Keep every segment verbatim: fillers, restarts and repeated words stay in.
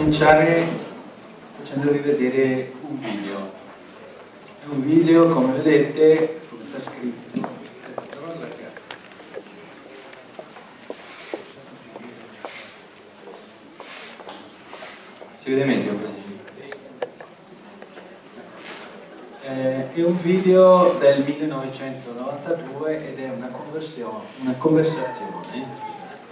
cominciare facendovi vedere un video. È un video, come vedete, come sta scritto. Si vede meglio così. Eh, è un video del millenovecentonovantadue ed è una conversione, una conversazione.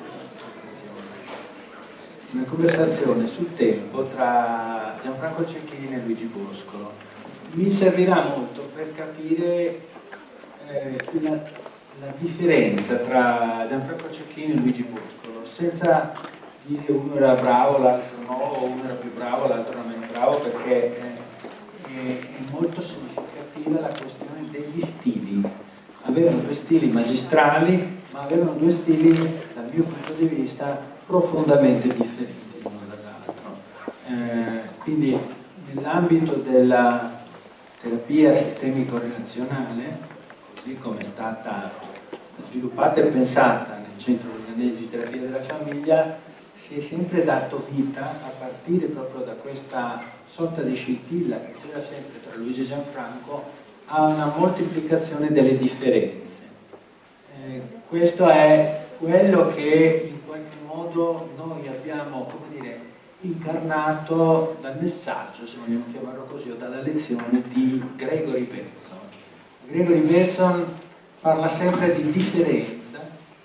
Una conversazione sul tempo tra Gianfranco Cecchini e Luigi Boscolo. Mi servirà molto per capire eh, la, la differenza tra Gianfranco Cecchini e Luigi Boscolo, senza dire uno era bravo, l'altro no, o uno era più bravo, l'altro era meno bravo, perché eh, è, è molto significativa la questione degli stili. Avevano due stili magistrali, ma avevano due stili, dal mio punto di vista, profondamente differenti l'uno dall'altro. Eh, quindi nell'ambito della terapia sistemico-relazionale, così come è stata sviluppata e pensata nel centro milanese di terapia della famiglia, si è sempre dato vita, a partire proprio da questa sorta di scintilla che c'era sempre tra Luigi e Gianfranco, a una moltiplicazione delle differenze. Eh, questo è quello che in qualche modo noi abbiamo, come dire, incarnato dal messaggio, se vogliamo chiamarlo così, o dalla lezione di Gregory Bateson. Gregory Bateson parla sempre di differenza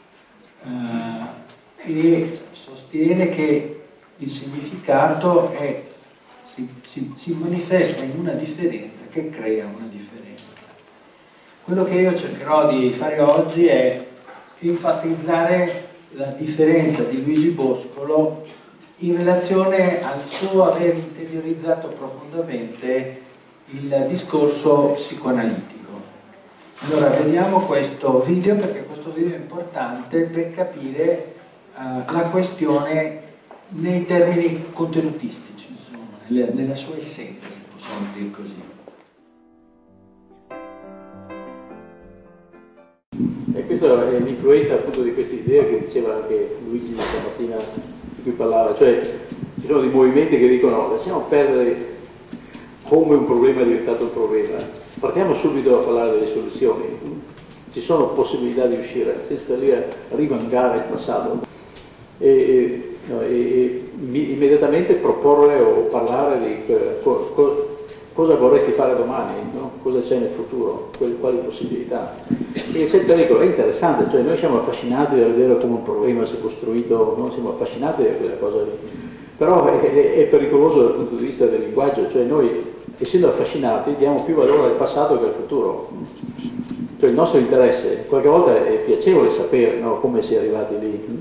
eh, e sostiene che il significato è, si, si, si manifesta in una differenza che crea una differenza. Quello che io cercherò di fare oggi è enfatizzare la differenza di Luigi Boscolo in relazione al suo aver interiorizzato profondamente il discorso psicoanalitico. Allora, vediamo questo video, perché questo video è importante per capire uh, la questione nei termini contenutistici, insomma, nella, nella sua essenza, se possiamo dire così. E questa è l'influenza appunto di questa idea che diceva anche Luigi stamattina, di cui parlava, cioè ci sono dei movimenti che dicono lasciamo perdere come un problema è diventato un problema, partiamo subito a parlare delle soluzioni, ci sono possibilità di uscire senza stare lì a rimangare il passato e, e, no, e, e immediatamente proporre o parlare di eh, co, co, cosa vorresti fare domani, no? Cosa c'è nel futuro, quali, quali possibilità. E c'è il pericolo, è interessante, cioè noi siamo affascinati da vedere come un problema si è costruito, non siamo affascinati da quella cosa lì, però è, è, è pericoloso dal punto di vista del linguaggio, cioè noi essendo affascinati diamo più valore al passato che al futuro, cioè il nostro interesse, qualche volta è piacevole sapere, no, come si è arrivati lì,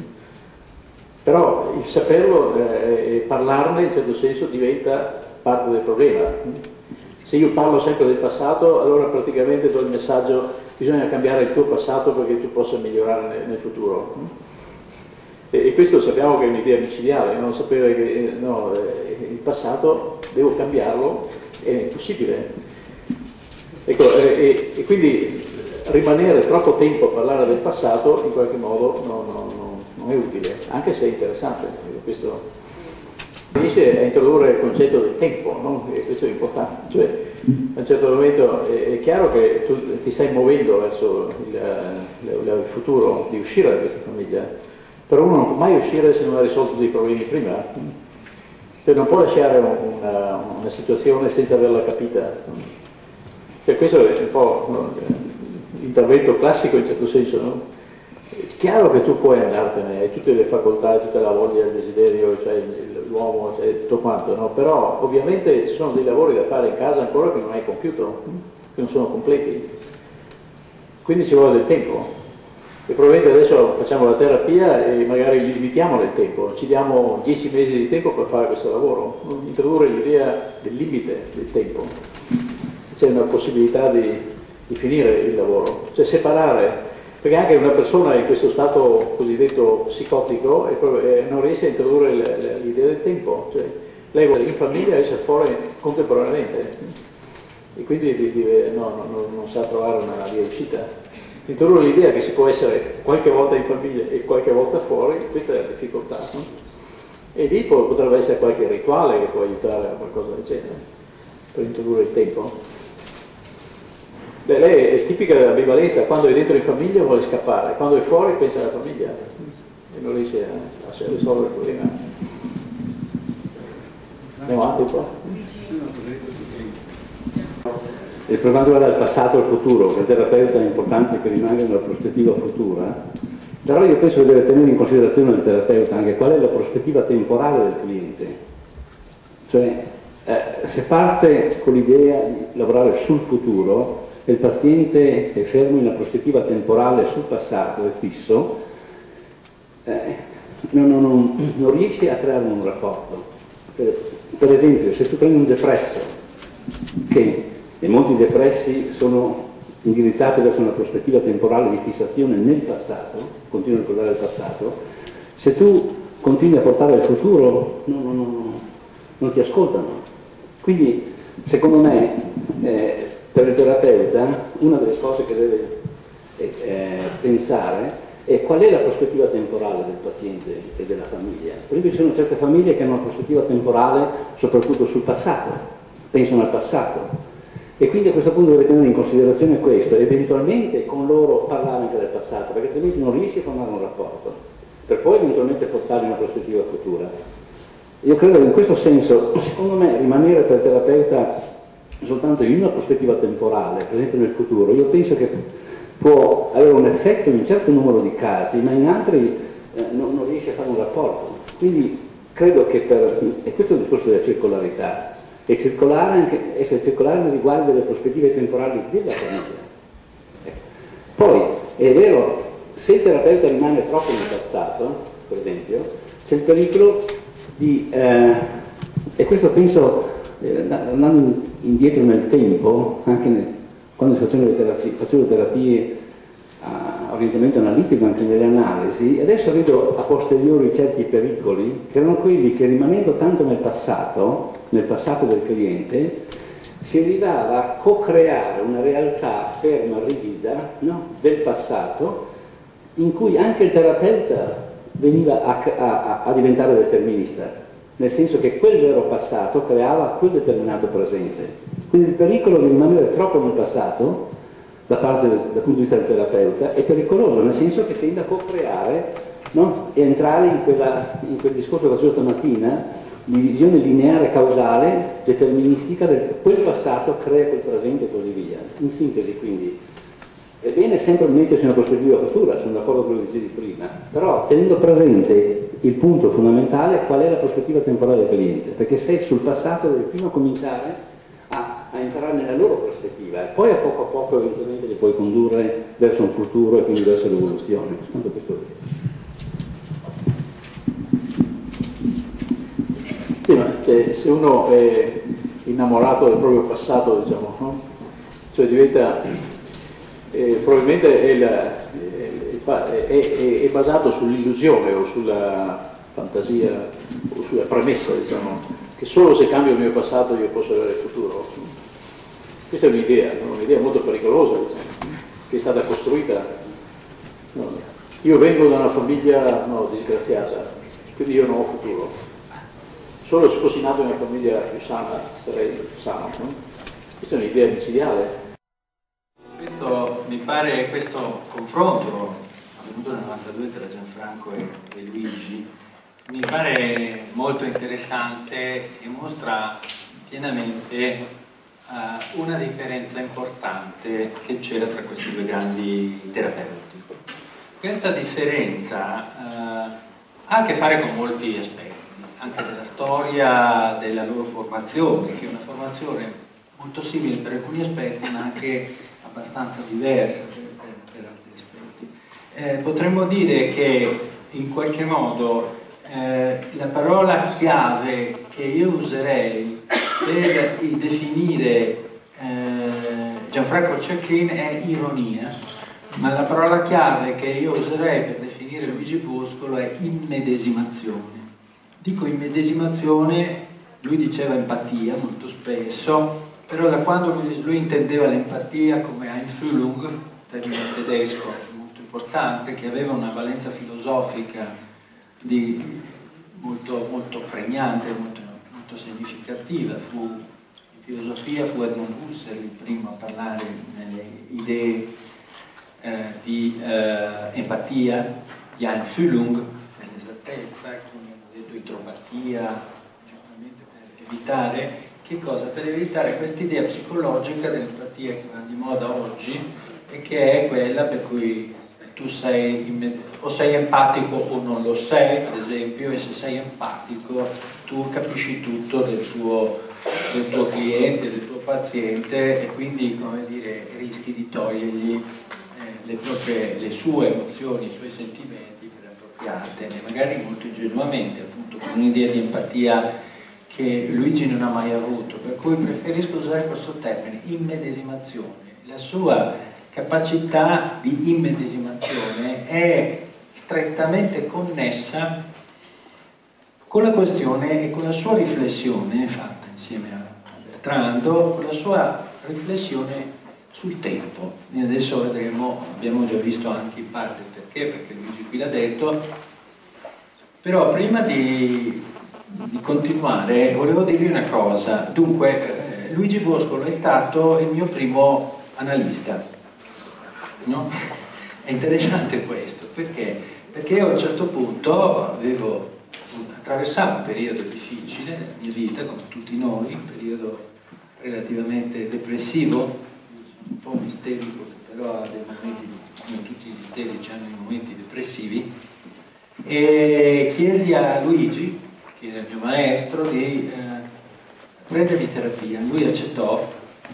però il saperlo e eh, parlarne in certo senso diventa parte del problema. Se io parlo sempre del passato, allora praticamente do il messaggio: bisogna cambiare il tuo passato perché tu possa migliorare nel, nel futuro. E, e questo sappiamo che è un'idea micidiale, non sapere che no, eh, il passato devo cambiarlo, è impossibile. Ecco, e, e quindi rimanere troppo tempo a parlare del passato in qualche modo no, no, no, non è utile, anche se è interessante. Questo riesce a introdurre il concetto del tempo, no? E questo è importante, cioè a un certo momento è, è chiaro che tu ti stai muovendo verso il, il, il futuro di uscire da questa famiglia, però uno non può mai uscire se non ha risolto dei problemi prima, cioè non può lasciare una, una situazione senza averla capita, cioè questo è un po' no, l'intervento classico in certo senso, no? È chiaro che tu puoi andartene, hai tutte le facoltà, tutta la voglia, il desiderio, cioè l'uomo, cioè tutto quanto, no? Però ovviamente ci sono dei lavori da fare in casa ancora che non hai compiuto, che non sono completi, quindi ci vuole del tempo e probabilmente adesso facciamo la terapia e magari limitiamo nel tempo, ci diamo dieci mesi di tempo per fare questo lavoro, introdurre l'idea del limite del tempo, c'è una possibilità di, di finire il lavoro, cioè separare. Perché anche una persona in questo stato cosiddetto psicotico eh, non riesce a introdurre l'idea del tempo, cioè lei vuole in famiglia e essere fuori contemporaneamente e quindi no, no, non sa trovare una via uscita. Introdurre l'idea che si può essere qualche volta in famiglia e qualche volta fuori, questa è la difficoltà, no? E lì potrebbe essere qualche rituale che può aiutare a qualcosa del genere, per introdurre il tempo. Beh, lei è tipica dell'ambivalenza, quando è dentro in famiglia vuole scappare, quando è fuori pensa alla famiglia e non riesce a, a risolvere il problema. Andiamo avanti un po'. E per quanto riguarda il passato e il futuro, per il terapeuta è importante che rimanga una prospettiva futura, però io penso che deve tenere in considerazione il terapeuta anche qual è la prospettiva temporale del cliente. Cioè, eh, se parte con l'idea di lavorare sul futuro e il paziente è fermo in una prospettiva temporale sul passato e fisso, eh, non, non, non, non riesce a creare un rapporto. Per, per esempio, se tu prendi un depresso, che e molti depressi sono indirizzati verso una prospettiva temporale di fissazione nel passato, continuano a ricordare il passato, se tu continui a portare il futuro non, non, non, non ti ascoltano. Quindi, secondo me, eh, per il terapeuta, una delle cose che deve eh, pensare è qual è la prospettiva temporale del paziente e della famiglia. Per esempio ci sono certe famiglie che hanno una prospettiva temporale soprattutto sul passato, pensano al passato. E quindi a questo punto deve tenere in considerazione questo, eventualmente con loro parlare anche del passato, perché altrimenti non riesci a formare un rapporto, per poi eventualmente portarli in una prospettiva futura. Io credo che in questo senso, secondo me, rimanere per il terapeuta soltanto in una prospettiva temporale, per esempio nel futuro, io penso che può avere un effetto in un certo numero di casi, ma in altri eh, non, non riesce a fare un rapporto. Quindi credo che per, e questo è il discorso della circolarità, e circolare anche, essere circolare nei riguardi delle prospettive temporali della famiglia. Ecco. Poi, è vero, se il terapeuta rimane troppo nel passato, per esempio, c'è il pericolo di, eh, e questo penso, eh, andando indietro nel tempo, anche nel, quando si facevano le terapie, facevo le terapie a orientamento analitico, anche nelle analisi, adesso vedo a posteriori certi pericoli, che erano quelli che rimanendo tanto nel passato, nel passato del cliente, si arrivava a co-creare una realtà ferma, rigida, no? del passato, in cui anche il terapeuta veniva a, a, a diventare determinista, nel senso che quel vero passato creava quel determinato presente. Quindi il pericolo di rimanere troppo nel passato, da parte del, dal punto di vista del terapeuta, è pericoloso, nel senso che tende a co-creare, no? e entrare in, quella, in quel discorso che facevo stamattina, di visione lineare causale, deterministica, del quel passato crea quel presente e così via. In sintesi, quindi, è bene sempre mettersi in una prospettiva futura, sono d'accordo con quello che dicevi prima, però tenendo presente il punto fondamentale, qual è la prospettiva temporale del cliente, perché se sul passato devi prima cominciare a, a entrare nella loro prospettiva e poi a poco a poco eventualmente li puoi condurre verso un futuro e quindi verso l'evoluzione. Soltanto questo. Sì, ma se, se uno è innamorato del proprio passato, diciamo, no? Cioè diventa, eh, probabilmente è, la, è, è, è basato sull'illusione o sulla fantasia o sulla premessa, diciamo, che solo se cambio il mio passato io posso avere il futuro. Questa è un'idea, no? Un'idea molto pericolosa, diciamo, che è stata costruita. No, io vengo da una famiglia no, disgraziata, quindi io non ho futuro. Solo se fossi nato in una famiglia più sana, sarei sano, no? Questa è un'idea micidiale. Questo, mi pare, questo confronto avvenuto nel novantadue tra Gianfranco e, e Luigi, mi pare molto interessante e mostra pienamente uh, una differenza importante che c'era tra questi due grandi terapeuti. Questa differenza uh, ha a che fare con molti aspetti, anche della storia, della loro formazione, che è una formazione molto simile per alcuni aspetti, ma anche abbastanza diversa per, per, per altri aspetti. Eh, potremmo dire che in qualche modo eh, la parola chiave che io userei per definire eh, Gianfranco Cecchin è ironia, ma la parola chiave che io userei per definire Luigi Boscolo è immedesimazione. Dico immedesimazione, lui diceva empatia molto spesso, però da quando lui, lui intendeva l'empatia come Einfühlung, termine tedesco molto importante, che aveva una valenza filosofica di, molto, molto pregnante, molto, molto significativa. Fu, in filosofia fu Edmund Husserl il primo a parlare nelle idee eh, di eh, empatia, di Einfühlung, nell'esattezza, come hanno detto idropatia, giustamente per evitare, che cosa? Per evitare quest'idea psicologica dell'empatia che va di moda oggi e che è quella per cui tu sei o sei empatico o non lo sei, per esempio, e se sei empatico tu capisci tutto del tuo, del tuo cliente, del tuo paziente, e quindi, come dire, rischi di togliergli eh, le, proprie, le sue emozioni, i suoi sentimenti per appropriartene, magari molto ingenuamente, appunto, con un'idea di empatia che Luigi non ha mai avuto, per cui preferisco usare questo termine, immedesimazione. La sua capacità di immedesimazione è strettamente connessa con la questione e con la sua riflessione fatta insieme a Bertrando, con la sua riflessione sul tempo. E adesso vedremo, abbiamo già visto anche in parte il perché, perché Luigi qui l'ha detto, però prima di, di continuare volevo dirvi una cosa. Dunque, eh, Luigi Boscolo è stato il mio primo analista. No? È interessante questo, perché? Perché a un certo punto avevo, attraversavo un periodo difficile nella mia vita, come tutti noi, un periodo relativamente depressivo, un po' un isterico, però ha dei momenti, come tutti gli isterici hanno i momenti depressivi, e chiesi a Luigi, che era il mio maestro, di eh, prendermi terapia. Lui accettò.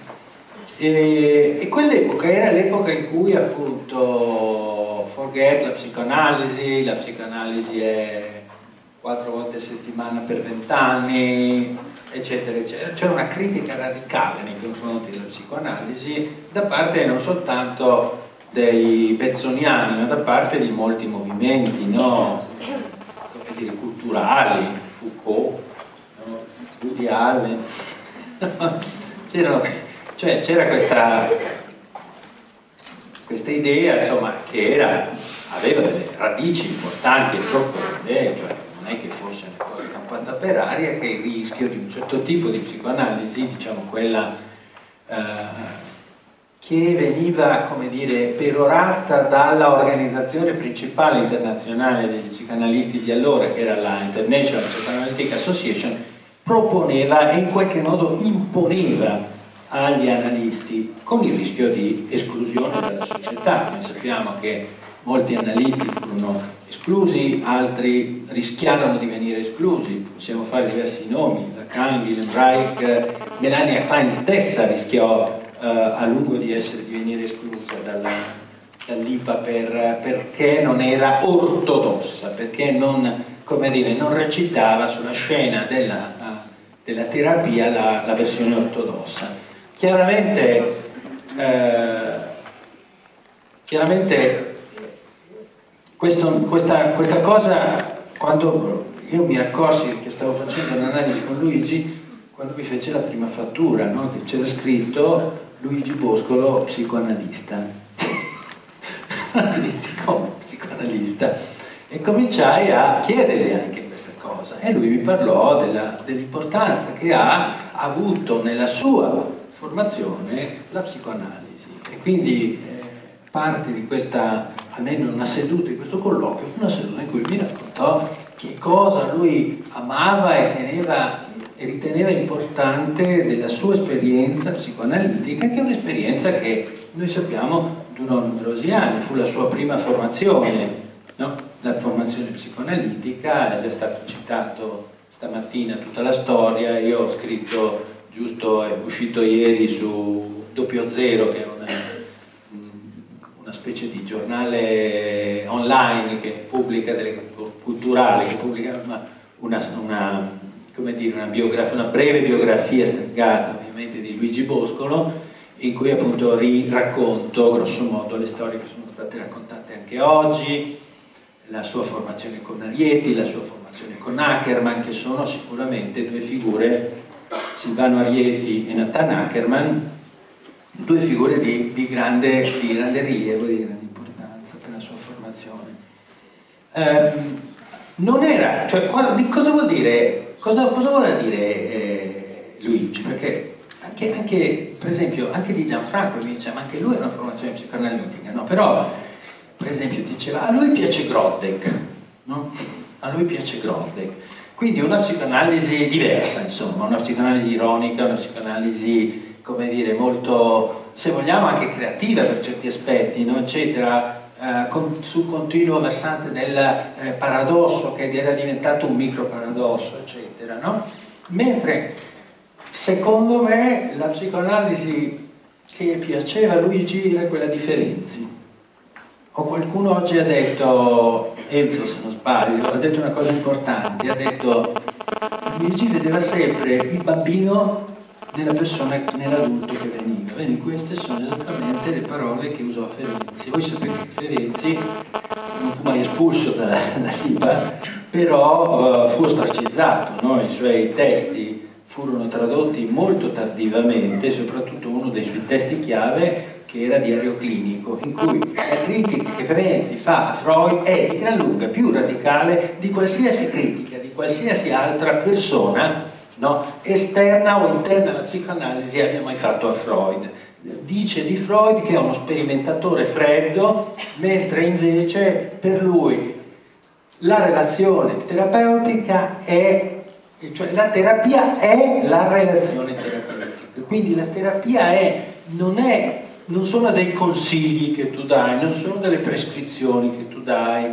E, e quell'epoca era l'epoca in cui appunto forget la psicoanalisi, la psicoanalisi è quattro volte a settimana per vent'anni, eccetera, eccetera. C'era una critica radicale nei confronti della psicoanalisi da parte non soltanto dei bezzoniani, ma da parte di molti movimenti, no? Come dire, culturali, Foucault, no? Woody Allen, c'erano... Cioè c'era questa, questa idea, insomma, che era, aveva delle radici importanti e profonde, cioè non è che fosse una cosa campata per aria, che il rischio di un certo tipo di psicoanalisi, diciamo quella eh, che veniva, come dire, perorata dalla organizzazione principale internazionale degli psicanalisti di allora, che era la International Psychoanalytic Association, proponeva e in qualche modo imponeva agli analisti, con il rischio di esclusione dalla società. Noi sappiamo che molti analisti furono esclusi, altri rischiarono di venire esclusi, possiamo fare diversi nomi, Lacan, Wilhelm Reich, Melania Klein stessa rischiò eh, a lungo di essere di venire esclusa dall'I P A per, perché non era ortodossa, perché non, come dire, non recitava sulla scena della, della terapia la, la versione ortodossa. Chiaramente, eh, chiaramente questo, questa, questa cosa, quando io mi accorsi che stavo facendo un'analisi con Luigi, quando mi fece la prima fattura, no? Che c'era scritto Luigi Boscolo, psicoanalista. Dissi, come psicoanalista? E cominciai a chiedergli anche questa cosa, e lui mi parlò dell'importanza che ha avuto nella sua formazione la psicoanalisi, e quindi eh, parte di questa, almeno una seduta di questo colloquio, fu una seduta in cui mi raccontò che cosa lui amava e, teneva, e riteneva importante della sua esperienza psicoanalitica, che è un'esperienza che noi sappiamo durò numerosi anni, fu la sua prima formazione, no? La formazione psicoanalitica, è già stato citato stamattina tutta la storia, io ho scritto, giusto, è uscito ieri su Doppio Zero, che è una, una specie di giornale online che pubblica delle culturali, che pubblica una, una, una, come dire, una, biografia, una breve biografia stringata ovviamente di Luigi Boscolo, in cui appunto racconto grosso modo le storie che sono state raccontate anche oggi, la sua formazione con Arieti, la sua formazione con Ackerman, che sono sicuramente due figure, Silvano Arieti e Nathan Ackerman, due figure di, di, grande, di grande rilievo e di grande importanza per la sua formazione. Eh, non era, cioè, di cosa vuol dire, cosa, cosa vuole dire eh, Luigi? Perché anche, anche, per esempio, anche di Gianfranco mi dice, ma anche lui ha una formazione psicoanalitica, no? Però, per esempio, diceva, a lui piace Grodek, no? A lui piace Grodek. Quindi una psicoanalisi diversa, insomma, una psicoanalisi ironica, una psicoanalisi, come dire, molto, se vogliamo, anche creativa per certi aspetti, no? Eccetera. Uh, con, sul continuo versante del eh, paradosso che era diventato un micro paradosso, eccetera, no? Mentre secondo me la psicoanalisi che piaceva a Luigi era quella di Ferenczi. O qualcuno oggi ha detto, Enzo se non sbaglio, ha detto una cosa importante, ha detto Luigi vedeva sempre il bambino nella persona, nell'adulto che veniva. Bene, queste sono esattamente le parole che usò Ferenczi. Voi sapete che Ferenczi non fu mai espulso da, da Liba, però uh, fu ostracizzato, no? I suoi testi furono tradotti molto tardivamente, soprattutto uno dei suoi testi chiave che era Diario clinico, in cui la critica che Ferenczi fa a Freud è di gran lunga più radicale di qualsiasi critica, di qualsiasi altra persona, no, esterna o interna alla psicoanalisi abbia mai fatto a Freud. Dice di Freud che è uno sperimentatore freddo, mentre invece per lui la relazione terapeutica è, cioè la terapia è la relazione terapeutica, quindi la terapia è, non, è, non sono dei consigli che tu dai, non sono delle prescrizioni che tu dai,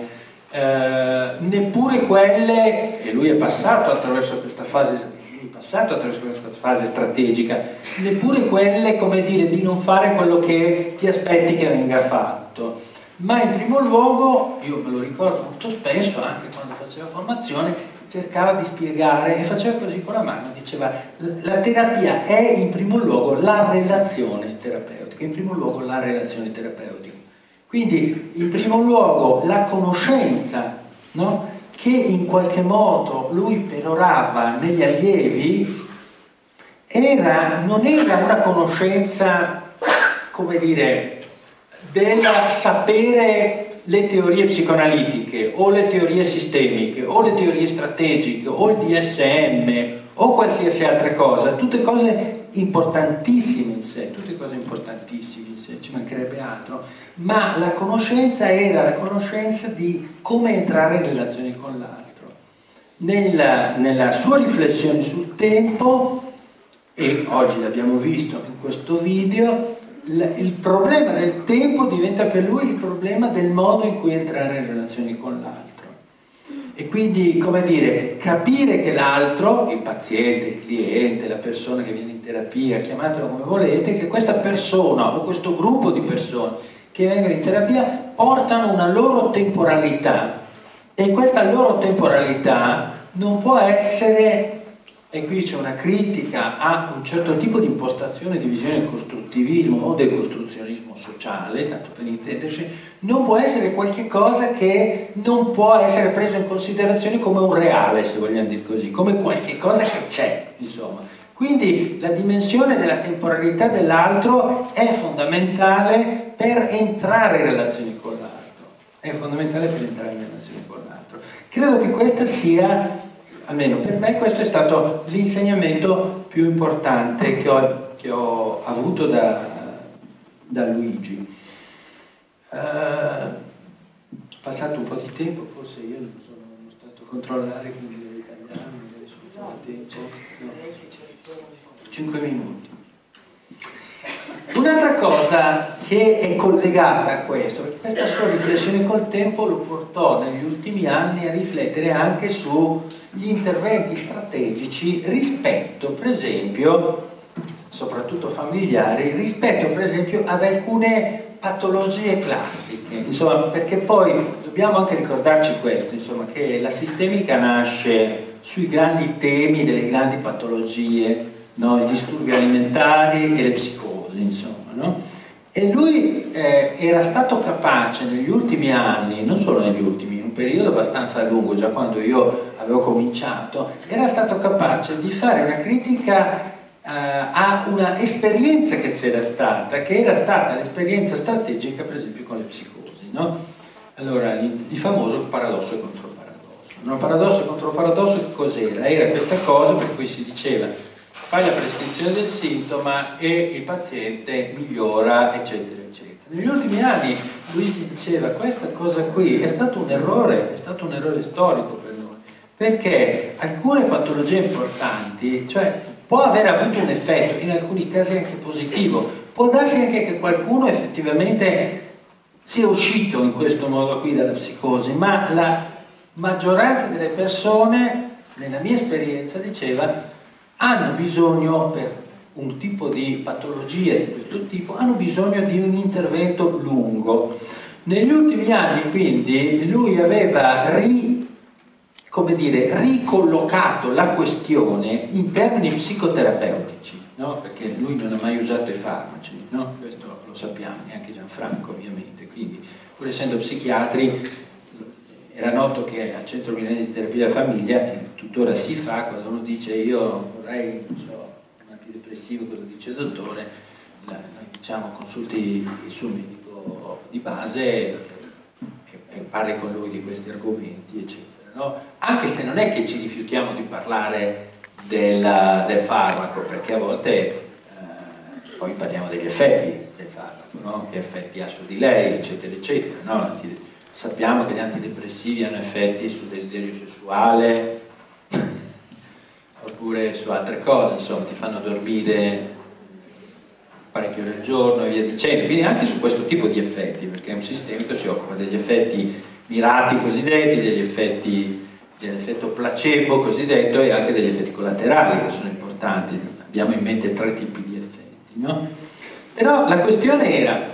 eh, neppure quelle, e lui è passato attraverso questa fase passato attraverso questa fase strategica, neppure quelle, come dire, di non fare quello che ti aspetti che venga fatto, ma in primo luogo, io me lo ricordo molto spesso, anche quando faceva formazione, cercava di spiegare, e faceva così con la mano, diceva la terapia è in primo luogo la relazione terapeutica, in primo luogo la relazione terapeutica, quindi in primo luogo la conoscenza, no? Che in qualche modo lui perorava negli allievi era, non era una conoscenza, come dire, del sapere le teorie psicoanalitiche o le teorie sistemiche o le teorie strategiche o il D S M o qualsiasi altra cosa, tutte cose importantissime in sé, tutte cose importantissime in sé, ci mancherebbe altro, ma la conoscenza era la conoscenza di come entrare in relazione con l'altro. Nella, nella sua riflessione sul tempo, e oggi l'abbiamo visto in questo video, il problema del tempo diventa per lui il problema del modo in cui entrare in relazione con l'altro. E quindi, come dire, capire che l'altro, il paziente, il cliente, la persona che viene in terapia, chiamatelo come volete, che questa persona o questo gruppo di persone che vengono in terapia portano una loro temporalità, e questa loro temporalità non può essere, e qui c'è una critica a un certo tipo di impostazione di visione del costruttivismo o del costruzionismo sociale, tanto per intenderci, non può essere qualche cosa che non può essere preso in considerazione come un reale, se vogliamo dire così, come qualche cosa che c'è, insomma. Quindi la dimensione della temporalità dell'altro è fondamentale per entrare in relazione con l'altro, è fondamentale per entrare in relazione con l'altro. Credo che questa sia, almeno per me, questo è stato l'insegnamento più importante che ho, che ho avuto da, da Luigi. Uh, passato un po' di tempo, forse io non sono stato a controllare, quindi devo ritagliarmi, magari sono fuori tempo. No. cinque minuti. Un'altra cosa che è collegata a questo, perché questa sua riflessione col tempo lo portò negli ultimi anni a riflettere anche sugli interventi strategici rispetto, per esempio, soprattutto familiari, rispetto per esempio ad alcune patologie classiche, insomma, perché poi dobbiamo anche ricordarci questo, insomma, che la sistemica nasce sui grandi temi delle grandi patologie, no? I disturbi alimentari e le psicosi, insomma, no? E lui eh, era stato capace negli ultimi anni, non solo negli ultimi, in un periodo abbastanza lungo, già quando io avevo cominciato, era stato capace di fare una critica Uh, a una esperienza che c'era stata, che era stata l'esperienza strategica per esempio con le psicosi, no? Allora, il, il famoso paradosso e controparadosso. Un paradosso contro paradosso che cos'era? Era questa cosa per cui si diceva fai la prescrizione del sintoma e il paziente migliora, eccetera, eccetera. Negli ultimi anni Luigi diceva questa cosa qui è stato un errore, è stato un errore storico per noi, perché alcune patologie importanti, cioè può aver avuto un effetto, in alcuni casi anche positivo, può darsi anche che qualcuno effettivamente sia uscito in questo modo qui dalla psicosi, ma la maggioranza delle persone, nella mia esperienza, diceva hanno bisogno, per un tipo di patologia di questo tipo, hanno bisogno di un intervento lungo. Negli ultimi anni, quindi, lui aveva ri, come dire, ricollocato la questione in termini psicoterapeutici, no? Perché lui non ha mai usato i farmaci, no? Questo lo sappiamo, neanche Gianfranco ovviamente, quindi pur essendo psichiatri era noto che al Centro Milanese di Terapia della Famiglia, e tuttora si fa, quando uno dice io vorrei, non so, un antidepressivo, cosa dice il dottore, la, noi diciamo consulti il suo medico di base e, e parli con lui di questi argomenti, eccetera, no? Anche se non è che ci rifiutiamo di parlare della, del farmaco, perché a volte eh, poi parliamo degli effetti del farmaco, no? Che effetti ha su di lei, eccetera, eccetera, no? Sappiamo che gli antidepressivi hanno effetti sul desiderio sessuale oppure su altre cose, insomma, ti fanno dormire parecchie ore al giorno e via dicendo, quindi anche su questo tipo di effetti, perché è un sistema che si occupa degli effetti mirati cosiddetti, degli effetti, dell'effetto placebo cosiddetto e anche degli effetti collaterali che sono importanti. Abbiamo in mente tre tipi di effetti, no? Però la questione era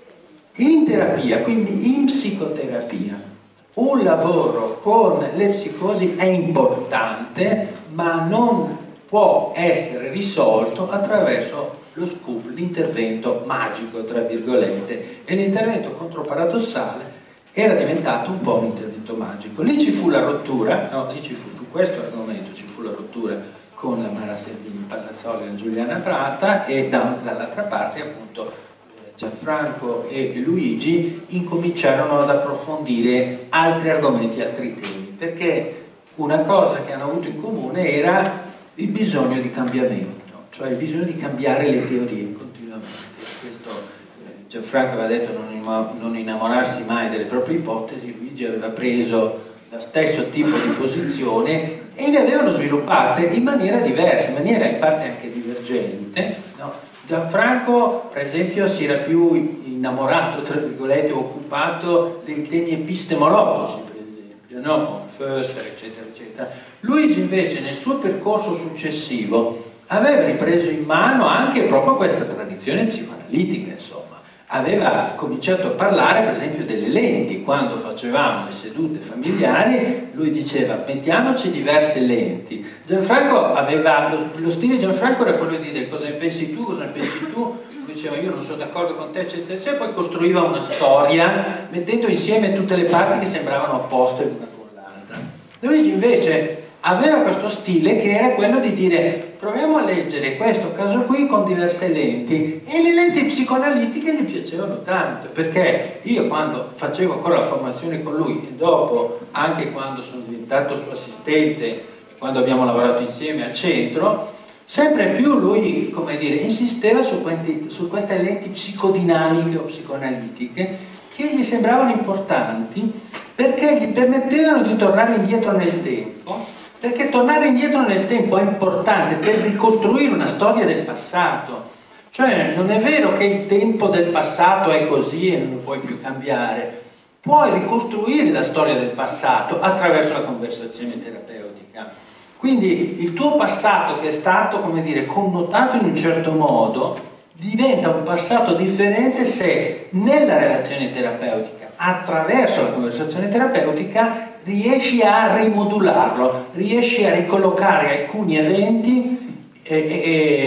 in terapia, quindi in psicoterapia, un lavoro con le psicosi è importante, ma non può essere risolto attraverso lo scoop, l'intervento magico, tra virgolette, e l'intervento controparadossale era diventato un po' un intervento magico. Lì ci fu la rottura, no, lì ci fu, su questo argomento ci fu la rottura con la Mara Servini Palazzoli e la Giuliana Prata e da, dall'altra parte appunto Gianfranco e Luigi incominciarono ad approfondire altri argomenti, altri temi, perché una cosa che hanno avuto in comune era il bisogno di cambiamento, cioè il bisogno di cambiare le teorie continuamente. Questo eh, Gianfranco aveva detto non, non innamorarsi mai delle proprie ipotesi, Luigi aveva preso lo stesso tipo di posizione e le avevano sviluppate in maniera diversa, in maniera in parte anche divergente, no? Gianfranco, per esempio, si era più innamorato, tra virgolette, occupato dei temi epistemologici, per esempio, no? Von Förster, eccetera, eccetera. Luigi invece nel suo percorso successivo aveva ripreso in mano anche proprio questa tradizione psicoanalitica, insomma. Aveva cominciato a parlare, per esempio, delle lenti. Quando facevamo le sedute familiari, lui diceva, mettiamoci diverse lenti. Gianfranco aveva, lo, lo stile di Gianfranco era quello di dire cosa ne pensi tu, cosa ne pensi tu, lui diceva io non sono d'accordo con te, eccetera, eccetera, poi costruiva una storia, mettendo insieme tutte le parti che sembravano opposte l'una con l'altra. Luigi invece aveva questo stile che era quello di dire proviamo a leggere questo caso qui con diverse lenti, e le lenti psicoanalitiche gli piacevano tanto, perché io quando facevo ancora la formazione con lui e dopo anche quando sono diventato suo assistente, quando abbiamo lavorato insieme al centro, sempre più lui, come dire, insisteva su, questi, su queste lenti psicodinamiche o psicoanalitiche che gli sembravano importanti perché gli permettevano di tornare indietro nel tempo. Perché tornare indietro nel tempo è importante per ricostruire una storia del passato. Cioè non è vero che il tempo del passato è così e non lo puoi più cambiare. Puoi ricostruire la storia del passato attraverso la conversazione terapeutica. Quindi il tuo passato, che è stato, come dire, connotato in un certo modo, diventa un passato differente se nella relazione terapeutica, attraverso la conversazione terapeutica, riesci a rimodularlo, riesci a ricollocare alcuni eventi eh, eh,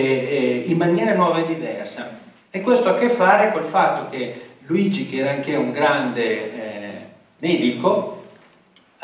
eh, in maniera nuova e diversa. E questo ha a che fare col fatto che Luigi, che era anche un grande eh, medico, eh,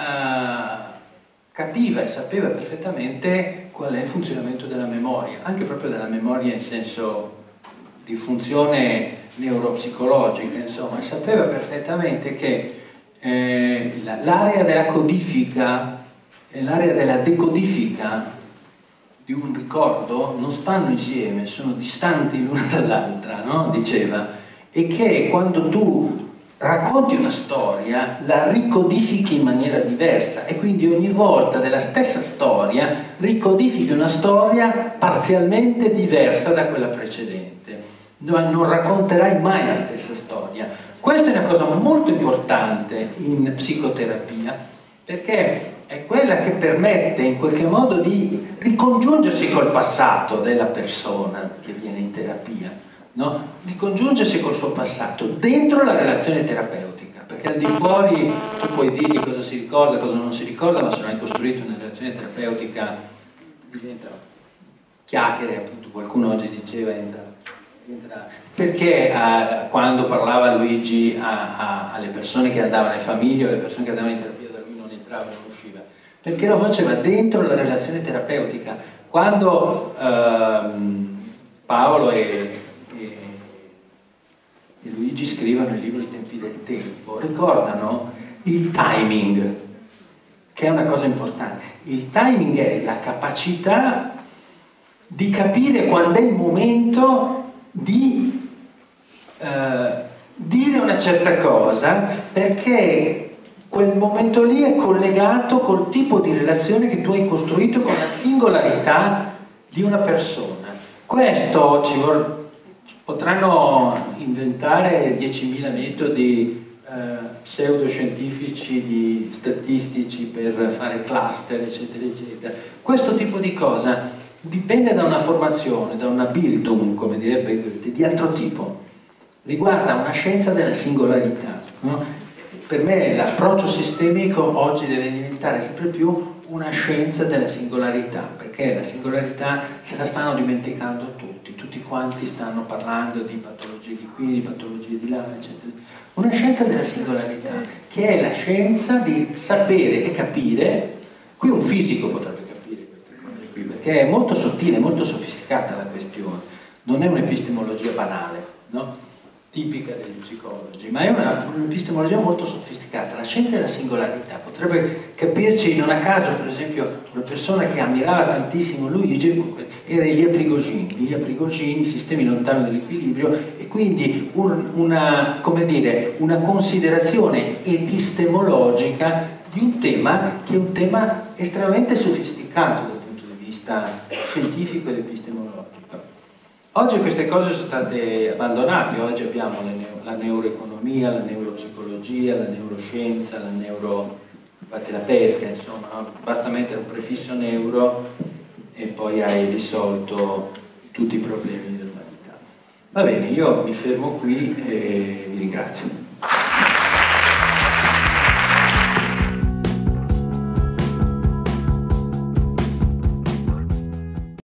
capiva e sapeva perfettamente qual è il funzionamento della memoria, anche proprio della memoria in senso di funzione neuropsicologica, insomma, sapeva perfettamente che eh, l'area della codifica e l'area della decodifica di un ricordo non stanno insieme, sono distanti l'una dall'altra, no? Diceva, e che quando tu racconti una storia la ricodifichi in maniera diversa e quindi ogni volta della stessa storia ricodifichi una storia parzialmente diversa da quella precedente, non racconterai mai la stessa storia. Questa è una cosa molto importante in psicoterapia, perché è quella che permette in qualche modo di ricongiungersi col passato della persona che viene in terapia, no? Di congiungersi col suo passato dentro la relazione terapeutica, perché al di fuori tu puoi dirgli cosa si ricorda, cosa non si ricorda, ma se non hai costruito una relazione terapeutica diventa chiacchiere, appunto qualcuno oggi diceva, entra, entra. Perché eh, quando parlava Luigi a, a, alle persone che andavano in famiglia, alle persone che andavano in terapia da lui non entravano, non usciva, perché lo faceva dentro la relazione terapeutica. Quando ehm, Paolo e e Luigi scrivono il libro I tempi del tempo, ricordano il timing, che è una cosa importante. Il timing è la capacità di capire quando è il momento di eh, dire una certa cosa, perché quel momento lì è collegato col tipo di relazione che tu hai costruito con la singolarità di una persona. Questo ci vuole. Potranno inventare diecimila metodi eh, pseudoscientifici, di, statistici per fare cluster, eccetera, eccetera. Questo tipo di cosa dipende da una formazione, da una Bildung, come direbbe Goethe, di altro tipo. Riguarda una scienza della singolarità, no? Per me l'approccio sistemico oggi deve diventare sempre più una scienza della singolarità, perché la singolarità se la stanno dimenticando tutti, tutti quanti stanno parlando di patologie di qui, di patologie di là, eccetera. Una scienza della singolarità, che è la scienza di sapere e capire, qui un fisico potrebbe capire queste cose qui, perché è molto sottile, molto sofisticata la questione, non è un'epistemologia banale, no? Tipica degli psicologi, ma è un'epistemologia molto sofisticata. La scienza della singolarità potrebbe capirci, non a caso, per esempio, una persona che ammirava tantissimo Luigi era Elia Prigogine. Elia Prigogine, sistemi lontani dall'equilibrio, e quindi un, una, come dire, una considerazione epistemologica di un tema che è un tema estremamente sofisticato dal punto di vista scientifico ed epistemologico. Oggi queste cose sono state abbandonate, oggi abbiamo la neuroeconomia, la neuropsicologia, la neuroscienza, la neuro... infatti la pesca, insomma, no? Basta mettere un prefisso neuro e poi hai risolto tutti i problemi dell'umanità. Va bene, io mi fermo qui e vi ringrazio.